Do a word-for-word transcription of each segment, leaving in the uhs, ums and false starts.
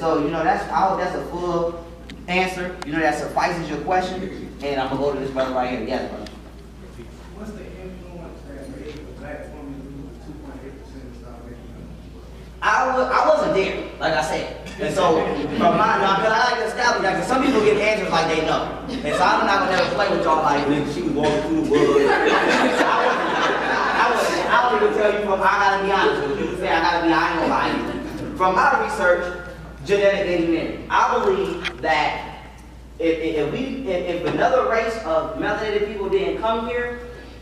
so, you know, that's, I hope that's a full answer. You know, that suffices your question. And I'm going to go to this brother right here. Yes, brother. What's the influence that made the black woman lose two point eight percent of stop making money? I, was, I wasn't there, like I said. And so, from my, now, because I like to establish that, because some people get answers like they know. And so I'm not going to ever play with y'all like, she was walking through the woods. I wasn't, I wasn't, I don't even tell you from, I got to be honest with you. You say I got to be, I ain't going to lie to you. From my research, genetic engineering, I believe that if, if we, if, if another race of melanated people didn't come here,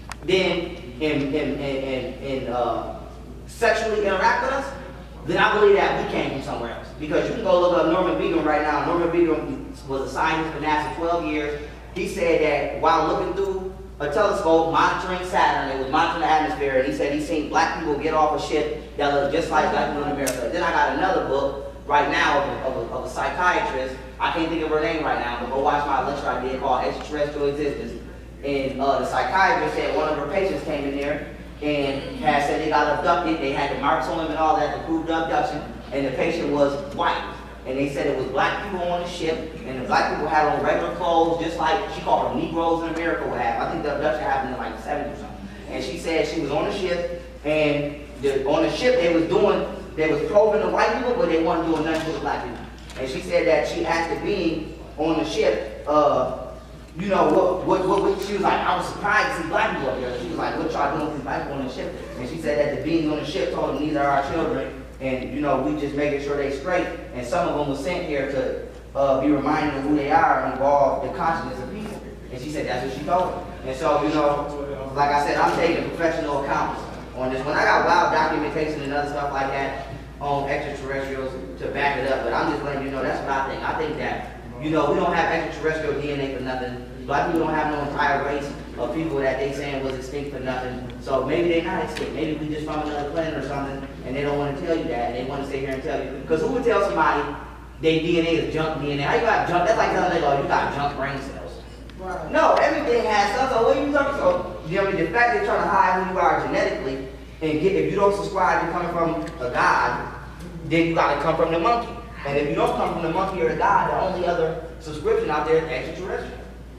then, and, and, and, and, and uh, sexually interact with us, then I believe that we came from somewhere else. Because you can go look up Norman Bingham right now. Norman Bingham was a scientist for NASA twelve years. He said that while looking through a telescope, monitoring Saturn, it was monitoring the atmosphere, and he said he seen black people get off a ship that looked just like black people in America. Then I got another book right now of a, of a, of a psychiatrist. I can't think of her name right now, but go watch my lecture I did called Extraterrestrial Existence. And uh, the psychiatrist said one of her patients came in there and had said they got abducted. They had the marks on them and all that to prove the abduction. And the patient was white. And they said it was black people on the ship, and the black people had on regular clothes, just like she called them Negroes in America would have. I think the abduction happened in like the seventies or something. And she said she was on the ship, and the, on the ship they was doing, they was probing the white people, but they weren't doing nothing to the black people. And she said that she asked the being on the ship, uh, you know, what, what, what, what, she was like, I was surprised to see black people up here. She was like, what y'all doing with these black people on the ship? And she said that the beings on the ship told them these are our children, and, you know, we just making sure they straight. And some of them were sent here to uh, be reminded of who they are and involve the consciousness of people. And she said that's what she told them. And so, you know, like I said, I'm taking professional accounts on this one. I got wild documentation and other stuff like that on extraterrestrials to back it up, but I'm just letting you know that's what I think. I think that, you know, we don't have extraterrestrial D N A for nothing. Black people don't have no entire race of people that they saying was extinct for nothing. So maybe they're not extinct. Maybe we just from another planet or something, and they don't want to tell you that, and they want to sit here and tell you. Because who would tell somebody their D N A is junk D N A? How you got junk? That's like telling them, oh, you got junk brain cells. Right. No, everything has stuff. So what are you talking about? You know, the fact they're trying to hide who you are genetically, and get, if you don't subscribe to coming from a god, then you got to come from the monkey. And if you don't come from the monkey or the god, the only other subscription out there is extraterrestrial.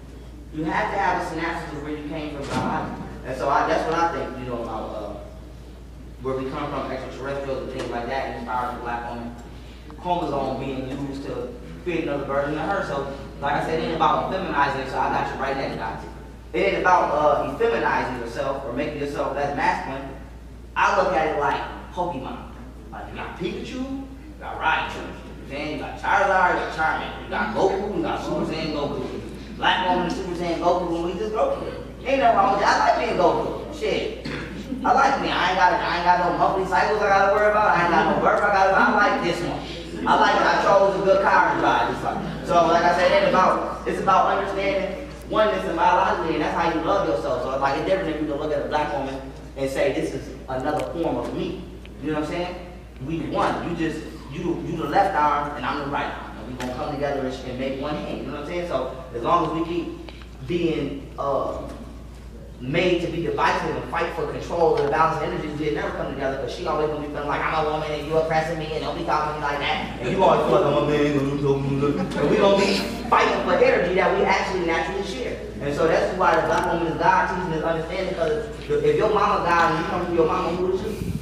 You have to have a synopsis of where you came from God. And so I, that's what I think, you know, about uh, where we come from, extraterrestrials and things like that, and inspired the black woman. Chromosome being used to create another version of her. So, like I said, it ain't about feminizing, so I got you right next to it. It ain't about uh, effeminizing yourself or making yourself less masculine. I look at it like Pokemon. Like, you got Pikachu, you got Raichu, then you got Charizard, you got Charmander, you got Goku, you got Super Saiyan Goku. Black woman and Super Saiyan Goku when we just Goku. Ain't nothing wrong with that. I like being Goku. Shit. I like me. I ain't got I ain't got no monthly cycles I gotta worry about. I ain't got no birth I gotta I like this one. I like that I chose a good car to drive this one. So like I said, it ain't about it's about understanding oneness and biologically, and that's how you love yourself. So it's like it's different if you can look at a black woman and say this is another form of me. You know what I'm saying? We one. You just you you the left arm and I'm the right arm. We're going to come together and make one hand, you know what I'm saying? So as long as we keep being uh, made to be divisive and fight for control of the balance of energies, we'll never come together, because she always going to be feeling like I'm a woman and you oppressing me and don't be talking to me like that. And you always feel like I'm a man and we're going to be fighting for energy that we actually naturally share. And so that's why the black woman is God teaching us understanding, because if your mama God and you come from your mama, who is you?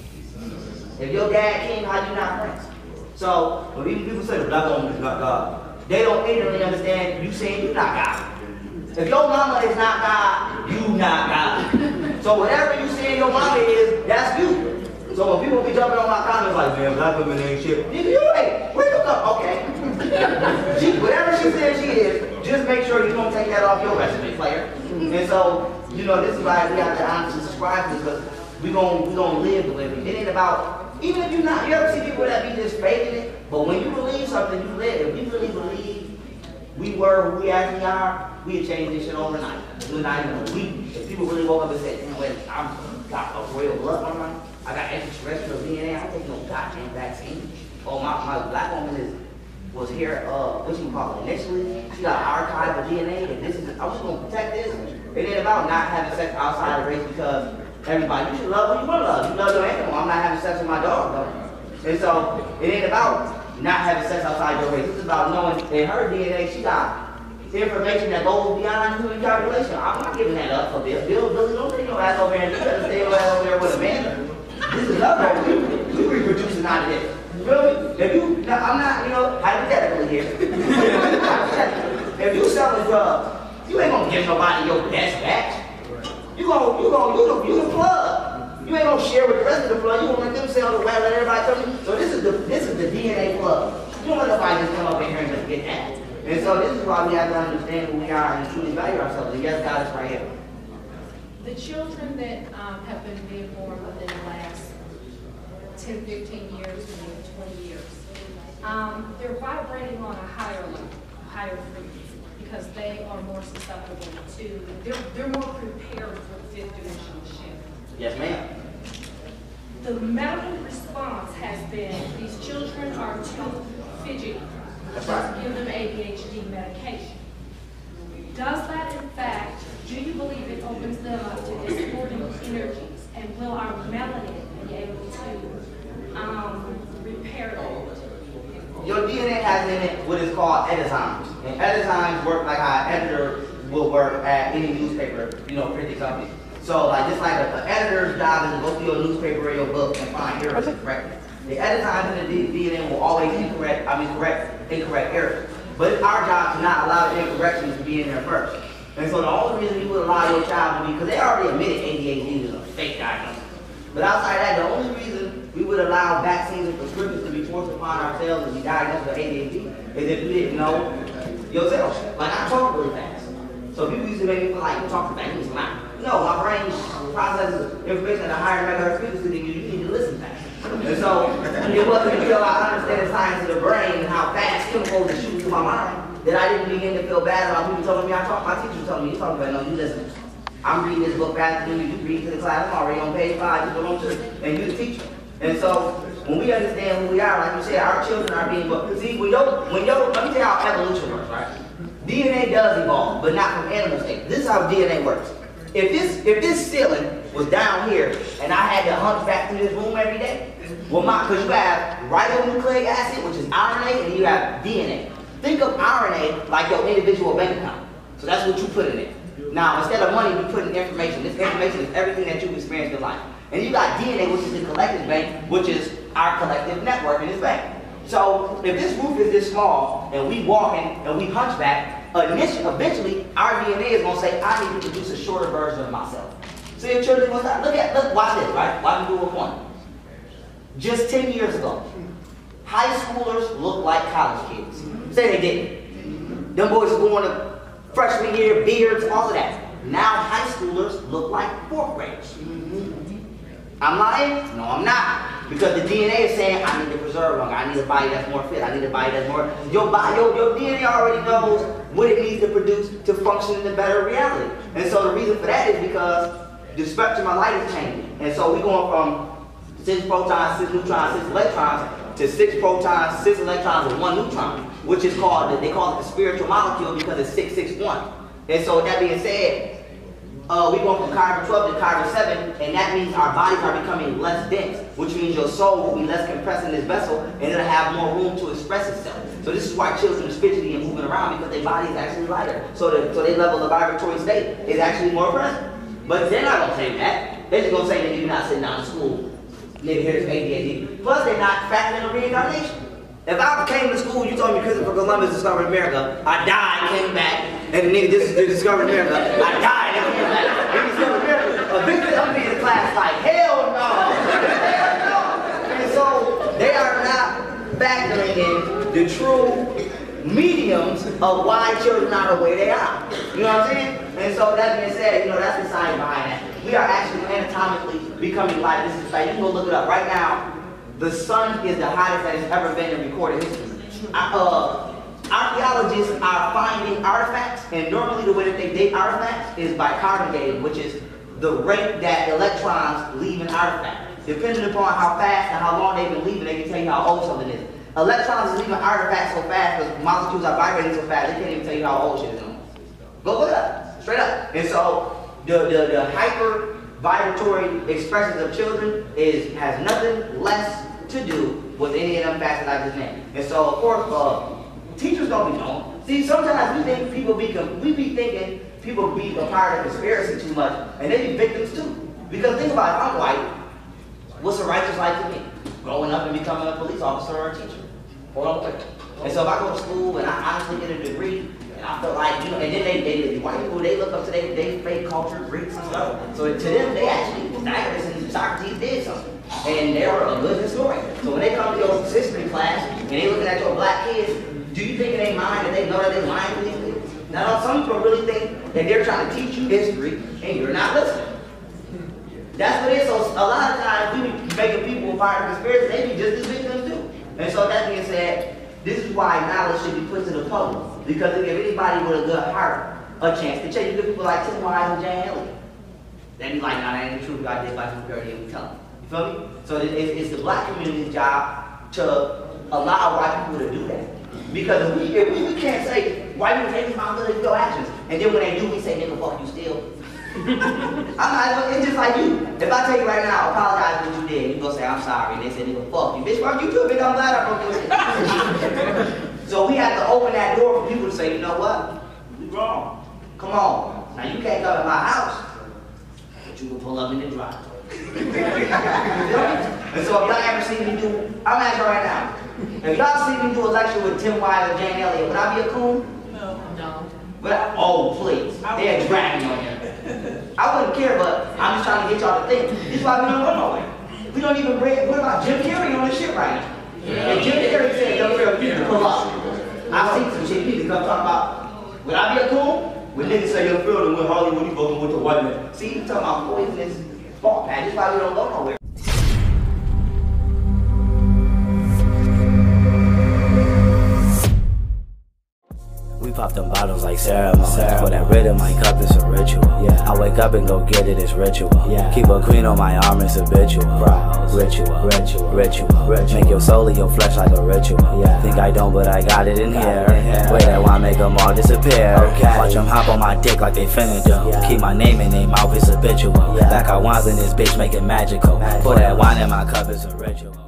If your dad king, how you not friends? So, when even people say the black woman is not God, they don't ignorantly understand you saying you're not God. If your mama is not God, you not God. So whatever you saying your mama is, that's you. So when people be jumping on my comments like, man, black women ain't shit. Nigga, you ain't. Where you come? Okay. she, whatever she says she is, just make sure you don't take that off your resume, player. And so, you know, this is why we have to honestly subscribe to, because we gon' we gonna live the way we. It ain't about. Even if you're not, you ever see people that be just faking it, but when you believe something, you live. If we really believe we were who we actually are, we'd change this shit overnight. We're not even a week. If people really woke up and said, damn, wait, I'm got a royal bloodline, I got extraterrestrial D N A, I don't take no goddamn vaccine. Oh, my, my black woman is was here, uh, what you call it, initially, she got an archive of D N A, and this is, I'm just gonna protect this. It ain't about not having sex outside of race, because everybody, you should love who you want to love. You love your animal. I'm not having sex with my dog, though. And so, it ain't about not having sex outside your race. This is about knowing in her D N A she got information that goes beyond human calculation. I'm not giving that up for Bill. Bill, Billy, don't take your ass over here and you better stay your ass over there with Amanda. This is love over here. We reproducing out of this. You feel me? If you, now, I'm not, you know, hypothetically here. Hypothetically. If you selling drugs, you ain't gonna give nobody your best batch. You gonna, you gonna, you the, you the plug. You ain't gonna share with the rest of the plug. You gonna let them sell the well, let everybody tell you. So this is the, this is the D N A plug. You don't let nobody just come up in here and just get that. And so this is why we have to understand who we are and truly value ourselves. And yes, God is right here. The children that um, have been being born within the last ten, fifteen years, maybe twenty years, um, they're vibrating on a higher level, higher frequency, because they are more susceptible to, they're, they're more prepared for fifth dimensional shift. Yes, ma'am. The medical response has been, these children are too fidgety. That's Just right. give them A D H D medication. Does that, in fact, do you believe it opens them up to discordant energies? And will our melanin be able to um, repair that? Your D N A has in it what is called enzymes. And enzymes work like how an editor will work at any newspaper, you know, printing company. So, like, just like an editor's job is to go through your newspaper or your book and find errors and correct it. The enzymes in the D N A will always incorrect, I mean, correct incorrect errors. But it's our job to not allow the incorrections to be in there first. And so the only reason you would allow your child to be, because they already admitted A D H D is a fake diagnosis. But outside that, the only reason we would allow vaccines and prescriptions to be forced upon ourselves and be diagnosed with A D H D is if you didn't know yourself. Like, I talk really fast. So people used to make me feel like you talk too fast, you need to smile. No, my brain processes information at a higher megahertz frequency than you. You need to listen fast. And so it wasn't until I understand the science of the brain and how fast chemicals are shooting through my mind that I didn't begin to feel bad about people telling me I talk. My teacher told me, you talking about, no, you listen. I'm reading this book faster than you. You read to the class. I'm already on page five. You go on to, and you're the teacher. And so when we understand who we are, like you said, our children are being born. See, when yo, when yo, let me tell you how evolution works, right? D N A does evolve, but not from animal state. This is how D N A works. If this, if this ceiling was down here and I had to hunt back through this room every day, well, my, because you have ribonucleic acid, which is R N A, and you have D N A. Think of R N A like your individual bank account. So that's what you put in it. Now, instead of money, we put in information. This information is everything that you've experienced in life. And you got D N A, which is the collective bank, which is our collective network in this bank. So if this roof is this small, and we walk in and we hunchback, initially, eventually, our D N A is going to say, I need to produce a shorter version of myself. So your children will start, look at, look, watch this, right? Watch me do a point. Just ten years ago, high schoolers look like college kids. Say they didn't. Them boys were going to freshman year, beards, all of that. Now high schoolers look like fourth graders. I'm lying? No, I'm not. Because the D N A is saying, I need to preserve longer. I need a body that's more fit. I need a body that's more... Your, body, your, your D N A already knows what it needs to produce to function in the better reality. And so the reason for that is because the spectrum of light is changing. And so we're going from six protons, six neutrons, six electrons, to six protons, six electrons, and one neutron, which is called, they call it the spiritual molecule because it's six six one. And so with that being said, Uh, we go from carbon twelve to carbon seven, and that means our bodies are becoming less dense, which means your soul will be less compressed in this vessel, and it'll have more room to express itself. So this is why children are fidgety and moving around, because their body is actually lighter. So the, so their level of vibratory state is actually more present. But they're not going to say that. They're just going to say that you're not sitting down in school. Nigga, here's A D H D. Plus, they're not factoring in reincarnation. If I came to school, you told me Christopher Columbus discovered America, I died, came back, and the nigga just discovered America, I died, and came back, he discovered America. Eventually, I'm being in class like, hell no, hell no. And so, they are not factoring in the true mediums of why children are the way they are. You know what I'm saying? And so, that being said, you know, that's the science behind that. We are actually anatomically becoming like this. Is like, you can go look it up right now. The sun is the hottest that has ever been in recorded history. Uh, archaeologists are finding artifacts, and normally the way that they date artifacts is by carbon dating, which is the rate that electrons leave an artifact. Depending upon how fast and how long they've been leaving, they can tell you how old something is. Electrons is leaving artifacts so fast because molecules are vibrating so fast, they can't even tell you how old shit is. Go look it up, straight up. And so the, the, the hyper vibratory expressions of children is has nothing less to do with any of them facets I just named. And so, of course, uh, teachers don't be known. See, sometimes we think people be, we be thinking people be a part of the conspiracy too much, and they be victims too. Because think about it, if I'm white, what's a righteous life to me? Growing up and becoming a police officer or a teacher, or a lawyer. And so if I go to school and I honestly get a degree, and I feel like, you know, and then they, they, white people, they look up to they, they fake culture, Greeks and stuff. So to them, they actually, Pythagoras and Socrates did something. And they were a good historian. So when they come to your history class, and they looking at your black kids, do you think in their mind that they know that they're lying to these kids? Now, some people really think that they're trying to teach you history, and you're not listening. That's what it is. So a lot of times, we be making people a part of the conspiracy, they be just as victims too. And so that being said, this is why knowledge should be put to the public. Because if anybody with a good heart a chance to change, you get people like Tim Wise and Jan Elliott. They be like, nah, that ain't the truth, I did by security, and we tell them. You feel me? So it, it, it's the black community's job to allow white people to do that. Because if we, if we, we can't say, white people take responsibility for your actions, and then when they do, we say, nigga, fuck you still. I'm not, it's just like you. If I tell you right now, apologize for what you did, you gonna say, I'm sorry, and they say, nigga, fuck you. Bitch, fuck you too, bitch, I'm glad I broke your shit. So we have to open that door for people to say, you know what? We wrong. Come on. Now you can't come to my house, but you can pull up in the driveway. And so if y'all ever see me do, I'm asking right now, if y'all see me do a lecture with Tim Wise or Jan Elliott, would I be a coon? No. No. But I, oh, please. They're dragging on you. I wouldn't care, but I'm just trying to get y'all to think. This is why we don't go nowhere. We don't even bring, what about Jim Carrey on this shit right now? Yeah. And Jim Carrey said, yo, girl, you need to pull up. I've seen some shit, people come talk about, would I be a coon? When niggas say you're feeling with Hollywood, you fucking with the white man. See, you talking about poisonous ball patch. This is why we don't go nowhere. We pop them bottles like ceremony. For that rhythm, my cup is a ritual. Yeah. I wake up and go get it, it's ritual. Yeah. Keep a queen on my arm, it's habitual. Ritual, ritual, ritual, ritual. Make your soul and your flesh like a ritual. Yeah. Think I don't, but I got it in here. Wait, that wine make them all disappear. Okay. Watch them hop on my dick like they finna do. Yeah. Keep my name in their mouth, it's habitual. Yeah. Back I wines in this bitch, make it magical. magical. Pour that wine in my cup, it's a ritual.